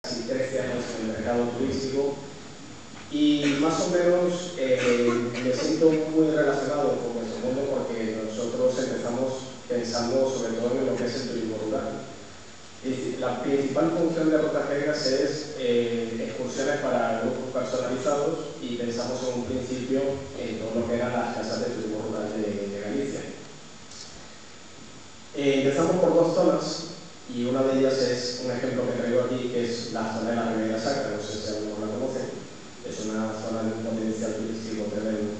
casi 13 años en el mercado turístico y más o menos me siento muy relacionado con ese mundo porque nosotros empezamos pensando sobre todo en lo que es el turismo rural. La principal función de Rutas Negras es excursiones para grupos personalizados y pensamos en un principio en todo lo que eran las casas de turismo rural de Galicia. Empezamos por dos zonas y una de ellas es un ejemplo que traigo aquí, que es la zona de la Ribeira Sacra, no sé si alguno la conoce, es una zona de un potencial turístico tremendo.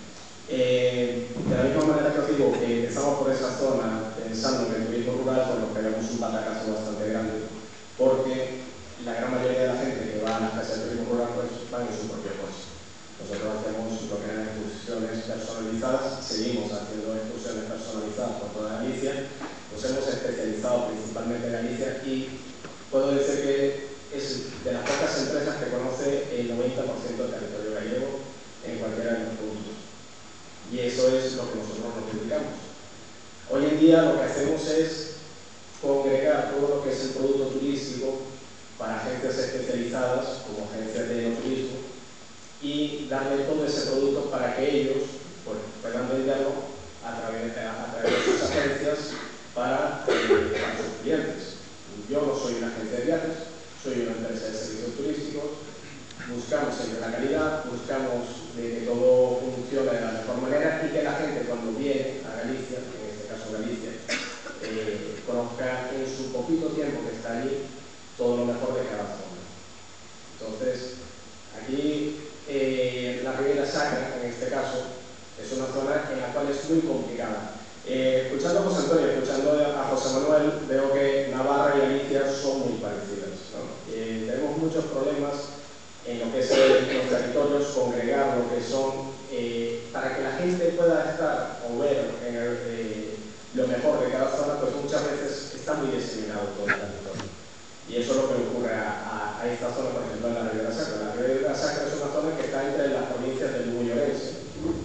De la misma manera que os digo que empezamos por esa zona pensando en el turismo rural, pues nos pegamos un batacazo bastante grande, porque la gran mayoría de la gente que va a las casas de turismo rural pues van en su propio coche. Nosotros hacemos lo que eran excursiones personalizadas, seguimos haciendo excursiones personalizadas por toda Galicia, nos hemos especializado principalmente en Galicia y puedo decir que es de las pocas empresas que conoce el 90% del territorio gallego en cualquiera de los puntos. Y eso es lo que nosotros nos dedicamos. Hoy en día lo que hacemos es congregar todo lo que es el producto turístico para agencias especializadas como agencias de enoturismo y darle todo ese producto para que ellos pues, puedan venderlo a través de sus agencias para sus clientes. Yo no soy una agencia de viajes, soy una empresa de servicios turísticos, buscamos siempre la calidad, buscamos de que todo funcione de la mejor manera y que la gente cuando viene a Galicia, en este caso Galicia, conozca en su poquito tiempo que está allí todo lo mejor de cada zona. Entonces, aquí la Ribeira Sacra, en este caso, es una zona en la cual es muy complicada. Escuchando a José Antonio, escuchando a José Manuel, veo que Navarra y Galicia son muy parecidas, ¿no? Tenemos muchos problemas en lo que es los territorios, congregar lo que son, para que la gente pueda estar o ver lo mejor de cada zona, pues muchas veces está muy diseminado todo el territorio. Y eso es lo que le ocurre a esta zona, por ejemplo, en la Ribeira Sacra. La Ribeira Sacra es una zona que está entre las provincias del Lugo y Ourense.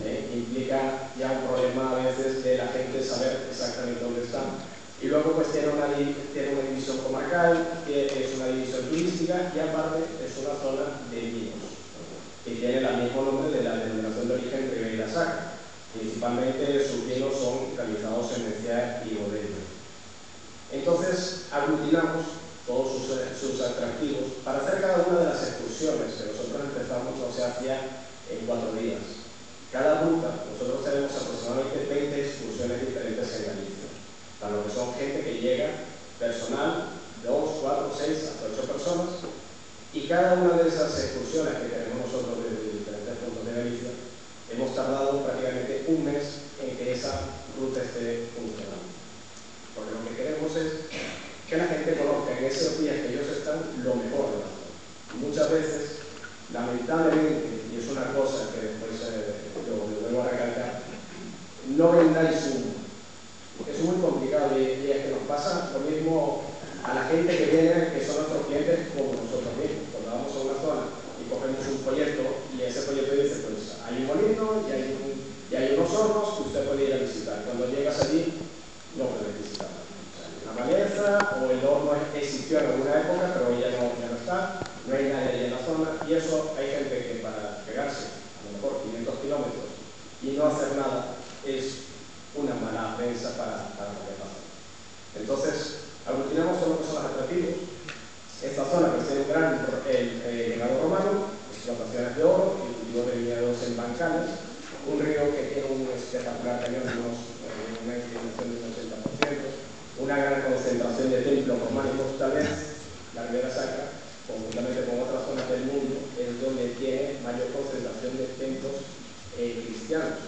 Implica ya un problema a veces de la gente saber exactamente dónde están. Y luego pues tiene una división comarcal, que es una división turística y aparte es una zona de vinos, que tiene el mismo nombre de la denominación de origen Ribeira Sacra. Principalmente sus vinos son realizados en Mencía y Bodega. Entonces aglutinamos todos sus atractivos para hacer cada una de las excursiones que nosotros empezamos, no se hacía en 4 días. Cada ruta, nosotros tenemos aproximadamente 20 excursiones diferentes en Galicia, para lo que son gente que llega, personal, 2, 4, 6, hasta 8 personas, y cada una de esas excursiones que tenemos nosotros desde diferentes puntos de Galicia, hemos tardado prácticamente un mes en que esa ruta esté funcionando. Porque lo que queremos es que la gente conozca en esos días que ellos están lo mejor de la zona. Muchas veces, lamentablemente, y es una cosa que después lo vuelvo a recalcar, no vendáis humo. Es muy complicado y es que nos pasa lo mismo a la gente que viene, que son nuestros clientes, como nosotros mismos. Cuando vamos a una zona y cogemos un folleto y ese folleto dice, pues hay un molino y hay unos hornos que usted puede ir a visitar. Cuando llegas allí, no puedes visitar. La maleza o el horno existió en alguna época, pero ya no está, no hay nadie ahí en la zona y eso hay gente que para pegarse a lo mejor 500 kilómetros y no hacer nada es una mala prensa para lo que pasa. Entonces, aglutinamos todo lo que son los atractivos. Esta zona que tiene un gran legado romano, explotaciones de oro, y cultivo de viñedos en bancales, un río que tiene un espectacular cañón de una inclinación de un 80%, una gran concentración de templos románicos, tal vez la Ribeira Sacra, conjuntamente con otras zonas del mundo, es donde tiene mayor concentración de templos cristianos.